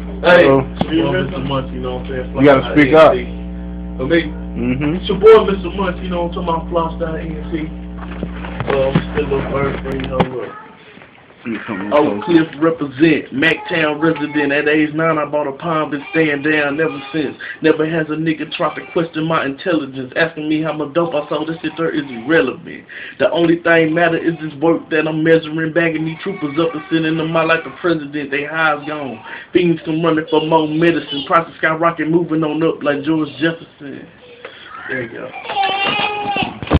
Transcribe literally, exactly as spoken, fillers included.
Hey, Uh-oh. you Mister Munch, you know what I'm saying? You gotta speak up. For me, Mm-hmm. it's your boy Mister Munch, you know what I'm talking about, Flostyle E N T. Well, I'm still a bird friend, you know what? Oak Cliff represent, Mactown resident. At age nine, I bought a palm, been staying down ever since. Never has a nigga tried to question my intelligence, asking me how much dope I sold. This shit there is irrelevant. The only thing matter is this work that I'm measuring, bagging these troopers up and sending them out like the president. They highs gone. Fiends come running for more medicine. Prices skyrocket, moving on up like George Jefferson. There you go.